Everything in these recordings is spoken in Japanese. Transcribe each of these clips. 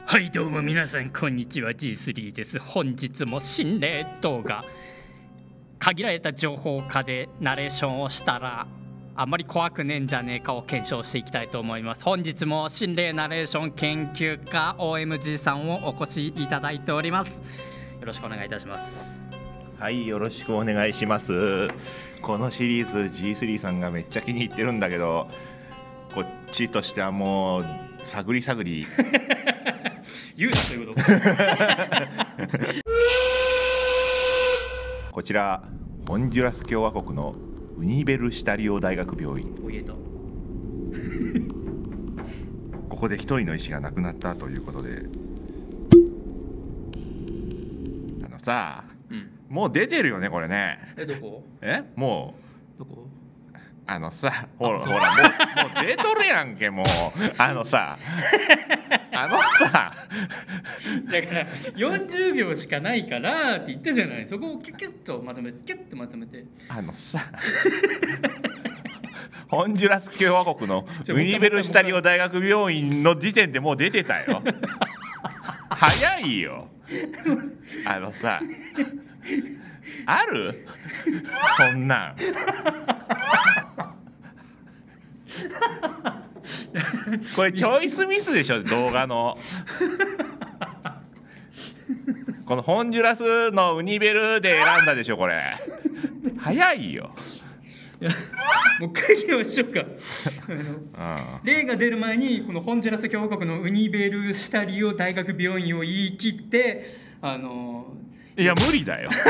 はいどうも皆さんこんにちは G3 です。本日も心霊動画、限られた情報下でナレーションをしたらあんまり怖くねえんじゃねえかを検証していきたいと思います。本日も心霊ナレーション研究家 OMG さんをお越しいただいております。よろしくお願いいたします。 はい、よろしくお願いします。このシリーズ G3 さんがめっちゃ気に入ってるんだけど、こっちとしてはもう探り探り言うなということこちらホンジュラス共和国のウニベルシタリオ大学病院、ここで一人の医師が亡くなったということで、さあ、もう出てるよねこれね。 どこ？ もうどこ？ ほらもう出とるやんけもうさだから 40秒しかないからって言ったじゃない。そこをキュッとまとめてホンジュラス共和国のウニベルシタリオ大学病院の時点でもう出てたよ早いよあるそんなんこれチョイスミスでしょ動画のこのホンジュラスのウニベルで選んだでしょこれ早いよ。 もう一回言いましょうか例が出る前にこのホンジュラス共和国のウニベルシタリオ大学病院を言い切っていや無理だよ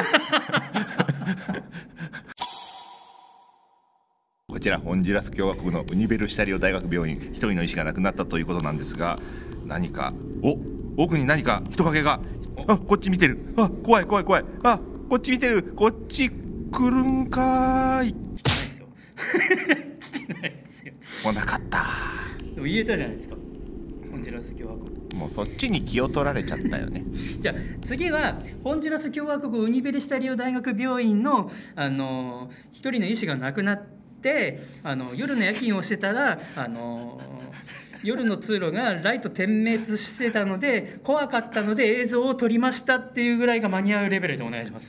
こちらホンジュラス共和国のウニベルシタリオ大学病院、一人の医師が亡くなったということなんですが、何か奥に何か人影がこっち見てる、怖いこっち見てる、こっち来るんかーい。 来てないですよ来なかった。 でも言えたじゃないですかホンジュラス共和国。 もうそっちに気を取られちゃったよねじゃあ次はホンジュラス共和国ウニベルシタリオ大学病院の一人の医師が亡くなって夜の夜勤をしてたら夜の通路がライト点滅してたので怖かったので映像を撮りましたっていうぐらいが間に合うレベルでお願いします。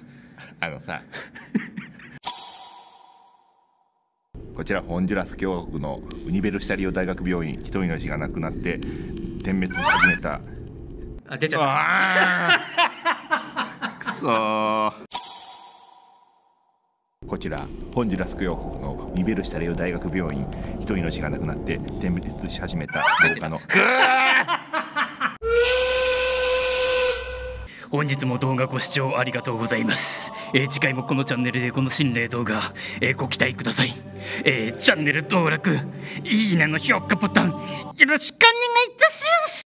こちらホンジュラス共和国のウニベルシタリオ大学病院、一人の医師が亡くなって点滅し始めた。 出ちゃったくそー。こちらホンジュラス共和国のウニベルシタリオ大学病院、一人の医師が亡くなって点滅し始めた動画の本日も動画ご視聴ありがとうございます。次回もこのチャンネルでこの心霊動画、ご期待ください。チャンネル登録、いいねの評価ボタンよろしくお願いいたします。